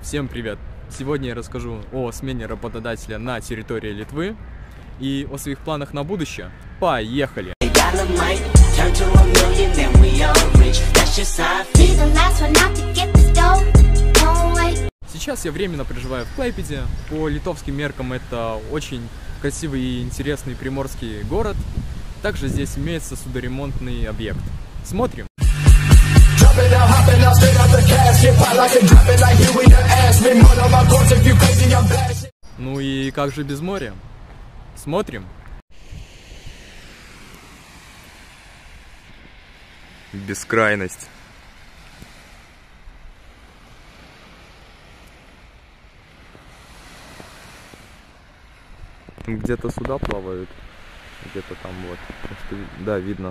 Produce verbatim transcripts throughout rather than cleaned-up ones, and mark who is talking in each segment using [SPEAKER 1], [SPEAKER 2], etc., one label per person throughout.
[SPEAKER 1] Всем привет! Сегодня я расскажу о смене работодателя на территории Литвы и о своих планах на будущее. Поехали! Сейчас я временно проживаю в Клайпеде. По литовским меркам это очень красивый и интересный приморский город. Также здесь имеется судоремонтный объект. Смотрим! Ну и как же без моря? Смотрим. Бескрайность. Где-то суда плавают, где-то там вот. Да, видно.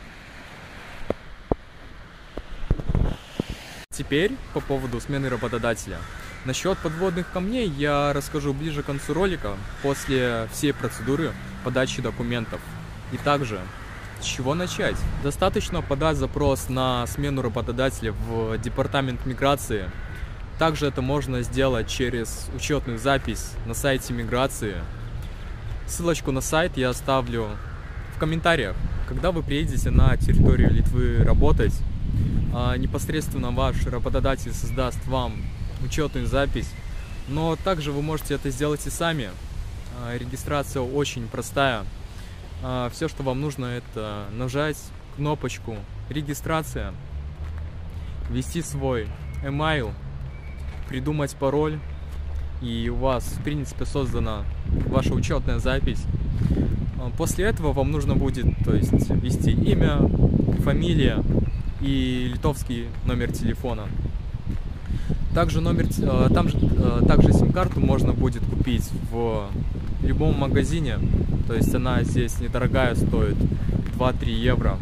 [SPEAKER 1] Теперь по поводу смены работодателя. Насчет подводных камней я расскажу ближе к концу ролика, после всей процедуры подачи документов. И также, с чего начать? Достаточно подать запрос на смену работодателя в департамент миграции. Также это можно сделать через учетную запись на сайте миграции. Ссылочку на сайт я оставлю в комментариях. Когда вы приедете на территорию Литвы работать, непосредственно ваш работодатель создаст вам учетную запись, но также вы можете это сделать и сами. Регистрация очень простая. Все, что вам нужно, это нажать кнопочку «Регистрация», ввести свой email, придумать пароль, и у вас, в принципе, создана ваша учетная запись. После этого вам нужно будет, то есть, ввести имя, фамилия и литовский номер телефона. Также номер, там же, также сим-карту можно будет купить в любом магазине, то есть она здесь недорогая, стоит два-три евро.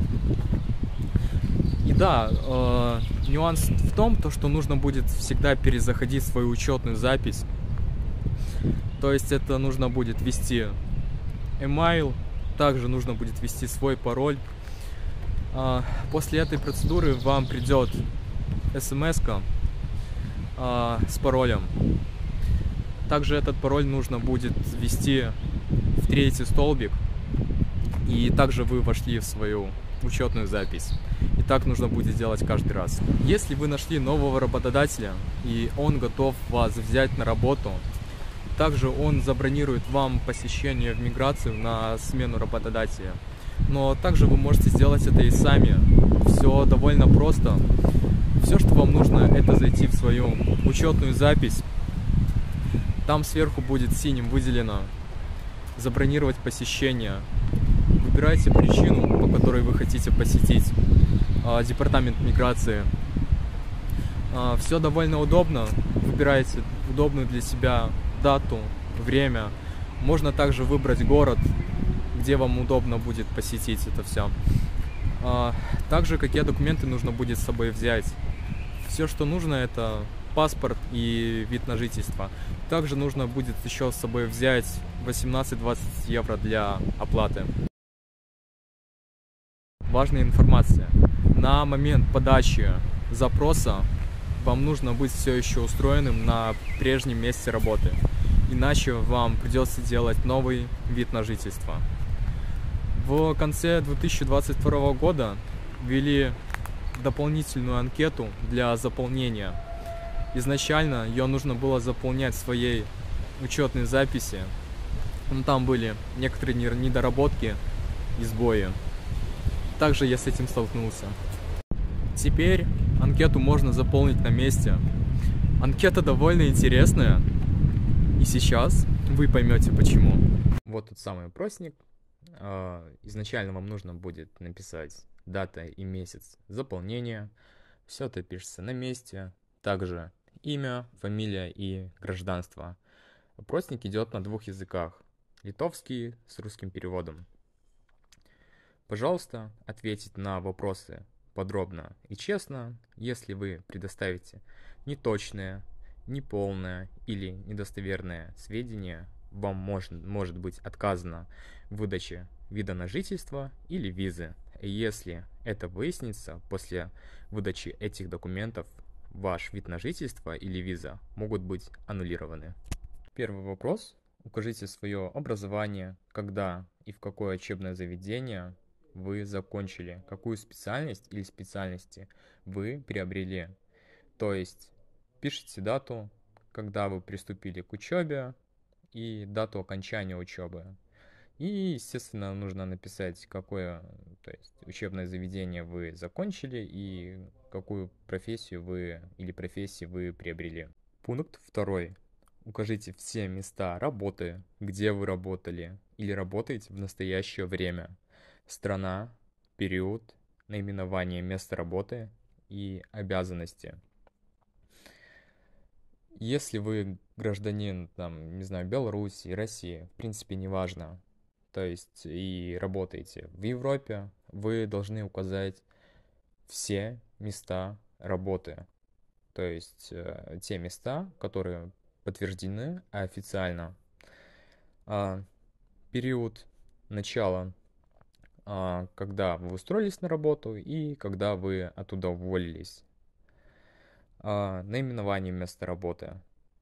[SPEAKER 1] И да, э, нюанс в том, то, что нужно будет всегда перезаходить свою учетную запись. То есть это нужно будет ввести email, также нужно будет ввести свой пароль. После этой процедуры вам придет смс-ка э, с паролем. Также этот пароль нужно будет ввести в третий столбик, и также вы вошли в свою учетную запись. И так нужно будет делать каждый раз. Если вы нашли нового работодателя и он готов вас взять на работу, также он забронирует вам посещение в миграцию на смену работодателя. Но также вы можете сделать это и сами. Все довольно просто. Все, что вам нужно, это зайти в свою учетную запись. Там сверху будет синим выделено «Забронировать посещение». Выбирайте причину, по которой вы хотите посетить э, департамент миграции. Э, все довольно удобно. Выбирайте удобную для себя дату, время. Можно также выбрать город, где вам удобно будет посетить это все. Также какие документы нужно будет с собой взять. Все, что нужно, это паспорт и вид на жительство. Также нужно будет еще с собой взять восемнадцать-двадцать евро для оплаты. Важная информация. На момент подачи запроса вам нужно быть все еще устроенным на прежнем месте работы. Иначе вам придется делать новый вид на жительство. В конце две тысячи двадцать второго года ввели дополнительную анкету для заполнения. Изначально ее нужно было заполнять в своей учетной записи, но там были некоторые недоработки и сбои. Также я с этим столкнулся. Теперь анкету можно заполнить на месте. Анкета довольно интересная, и сейчас вы поймете почему. Вот тот самый опросник. Изначально вам нужно будет написать дата и месяц заполнения. Все это пишется на месте. Также имя, фамилия и гражданство. Опросник идет на двух языках. Литовский с русским переводом. Пожалуйста, ответьте на вопросы подробно и честно. Если вы предоставите неточные, неполное или недостоверное сведения, вам может, может быть отказано в выдаче вида на жительство или визы. Если это выяснится после выдачи этих документов, ваш вид на жительство или виза могут быть аннулированы. Первый вопрос. Укажите свое образование, когда и в какое учебное заведение вы закончили, какую специальность или специальности вы приобрели. То есть пишите дату, когда вы приступили к учебе, и дату окончания учебы. И, естественно, нужно написать, какое, то есть, учебное заведение вы закончили и какую профессию вы или профессии вы приобрели. Пункт второй. Укажите все места работы, где вы работали или работаете в настоящее время. Страна, период, наименование места работы и обязанности. Если вы гражданин, там, не знаю, Беларуси, России, в принципе, неважно, то есть и работаете в Европе, вы должны указать все места работы. То есть э, те места, которые подтверждены официально. А, период начала, а, когда вы устроились на работу и когда вы оттуда уволились. А, наименование места работы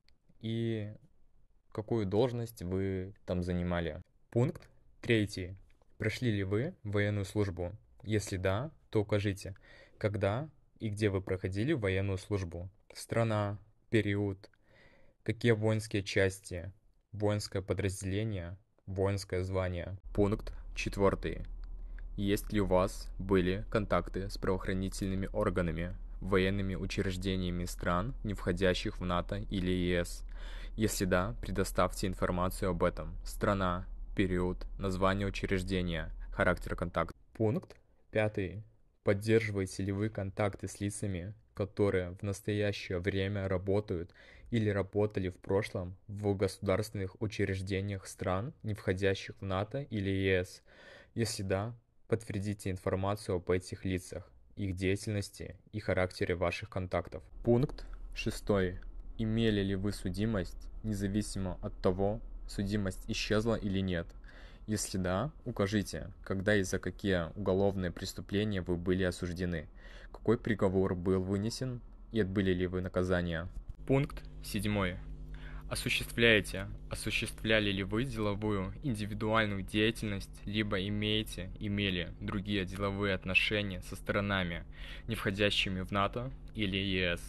[SPEAKER 1] и какую должность вы там занимали. Пункт третий. Прошли ли вы военную службу? Если да, то укажите, когда и где вы проходили военную службу. Страна, период, какие воинские части, воинское подразделение, воинское звание. Пункт четвертый. Есть ли у вас были контакты с правоохранительными органами, военными учреждениями стран, не входящих в НАТО или ЕС? Если да, предоставьте информацию об этом. Страна, период, название учреждения, характер контакта. Пункт пятый. Поддерживаете ли вы контакты с лицами, которые в настоящее время работают или работали в прошлом в государственных учреждениях стран, не входящих в НАТО или ЕС? Если да, подтвердите информацию об этих лицах, их деятельности и характере ваших контактов. Пункт шестой. Имели ли вы судимость, независимо от того, судимость исчезла или нет? Если да, укажите, когда и за какие уголовные преступления вы были осуждены, какой приговор был вынесен и отбыли ли вы наказание. Пункт седьмой. Осуществляете, осуществляли ли вы деловую индивидуальную деятельность, либо имеете, имели другие деловые отношения со сторонами, не входящими в НАТО или ЕС,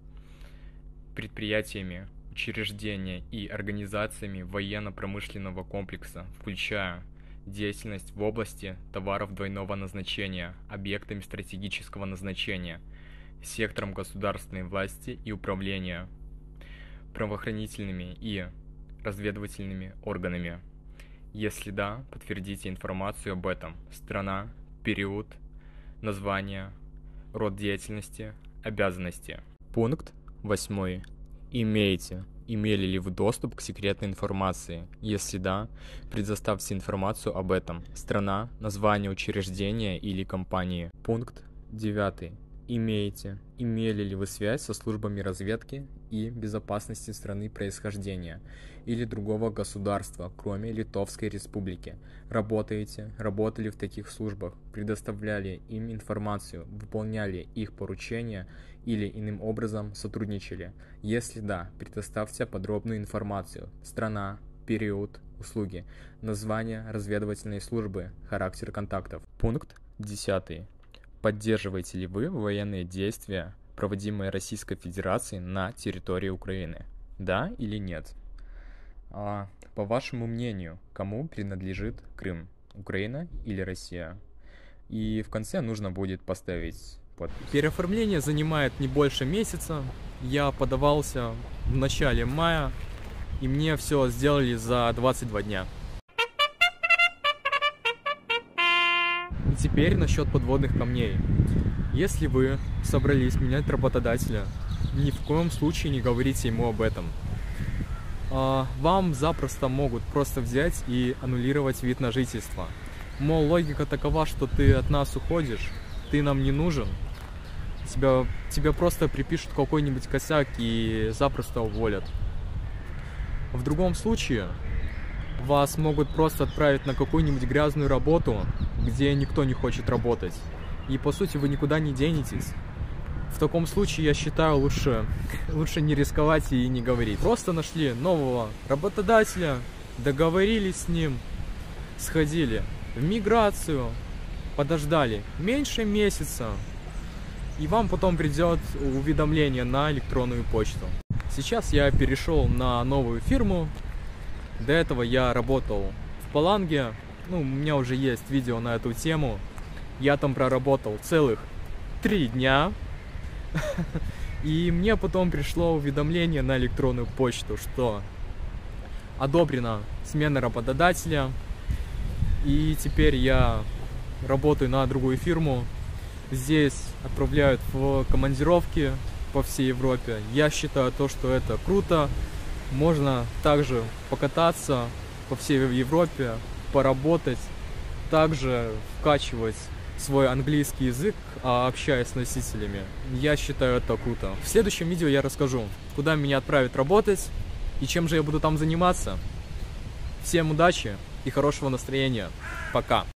[SPEAKER 1] предприятиями, учреждениями и организациями военно-промышленного комплекса, включая деятельность в области товаров двойного назначения, объектами стратегического назначения, сектором государственной власти и управления, правоохранительными и разведывательными органами. Если да, подтвердите информацию об этом. Страна, период, название, род деятельности, обязанности. Пункт восьмой. Имеете, имели ли вы доступ к секретной информации? Если да, предоставьте информацию об этом. Страна, название учреждения или компании. Пункт девятый. Имеете, имели ли вы связь со службами разведки и безопасности страны происхождения или другого государства, кроме Литовской Республики? Работаете, работали в таких службах, предоставляли им информацию, выполняли их поручения или иным образом сотрудничали? Если да, предоставьте подробную информацию. Страна, период, услуги, название разведывательной службы, характер контактов. Пункт десятый. Поддерживаете ли вы военные действия, проводимые Российской Федерацией на территории Украины? Да или нет? А, по вашему мнению, кому принадлежит Крым? Украина или Россия? И в конце нужно будет поставить подпись. Переоформление занимает не больше месяца. Я подавался в начале мая, и мне все сделали за двадцать два дня. И теперь насчет подводных камней. Если вы собрались менять работодателя, ни в коем случае не говорите ему об этом. Вам запросто могут просто взять и аннулировать вид на жительство. Мол, логика такова, что ты от нас уходишь, ты нам не нужен, тебя, тебя просто припишут какой-нибудь косяк и запросто уволят. В другом случае вас могут просто отправить на какую-нибудь грязную работу, где никто не хочет работать. И по сути вы никуда не денетесь. В таком случае, я считаю, лучше, лучше не рисковать и не говорить. Просто нашли нового работодателя, договорились с ним, сходили в миграцию, подождали меньше месяца, и вам потом придет уведомление на электронную почту. Сейчас я перешел на новую фирму. До этого я работал в Паланге. Ну, у меня уже есть видео на эту тему. Я там проработал целых три дня. И мне потом пришло уведомление на электронную почту, что одобрена смена работодателя. И теперь я работаю на другую фирму. Здесь отправляют в командировки по всей Европе. Я считаю то, что это круто. Можно также покататься по всей Европе, поработать, также вкачивать свой английский язык, общаясь с носителями. Я считаю это круто. В следующем видео я расскажу, куда меня отправят работать и чем же я буду там заниматься. Всем удачи и хорошего настроения. Пока!